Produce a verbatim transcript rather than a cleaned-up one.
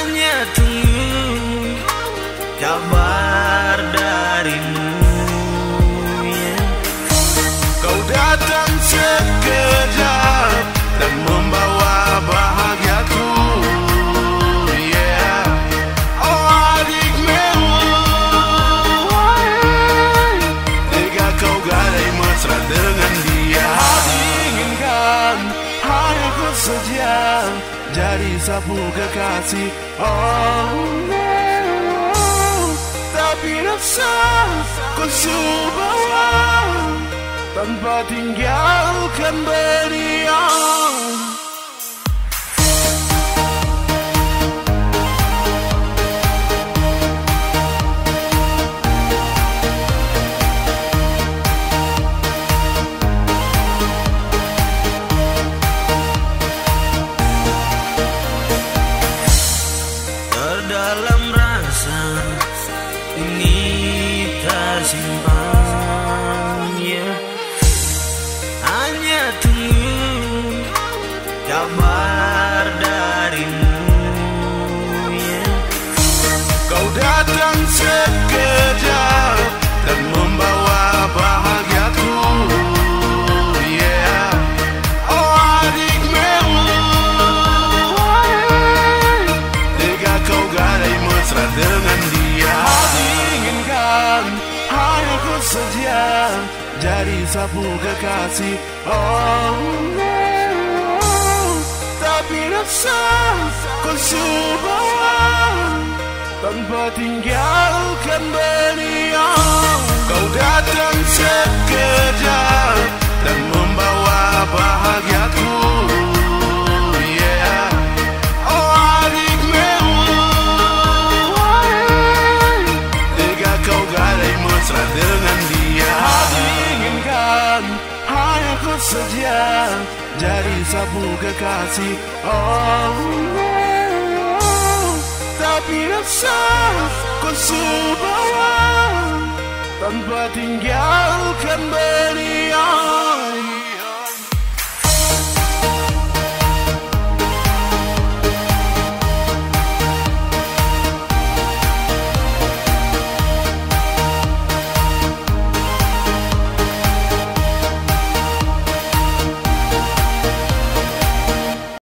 hanya tunggu kabar darimu, yeah. Kau datang sekejap dan membawa bahagiaku, yeah. Oh adik mewah, tega kau gadai mesra dengan dia. Hati inginkan hariku saja jadi sapu kekasih, oh mewah. Tapi rasa ku subawa tanpa tinggalkan beliau. Terdalam rasa ini tersimpan, yeah. Hanya tunggu kabar darimu, yeah. Kau datang sekejap dan membawa bahagiaku, yeah. Oh adik mewah, tega kau gadai mesra dengan dia. Hati inginkan hariku saja jadi sapu kekasih, oh mewah. Tapi rasa ku subawa tanpa tinggalkan beliau. Kau datang sekejap dan membawa bahagiaku, yeah. Oh adik mewah, tega kau gadai mesra dengan dia. Hati inginkan hariku saja jadi sapu kekasih, oh mewah. Tapi rasa ku subawa tanpa tinggalkan beliau.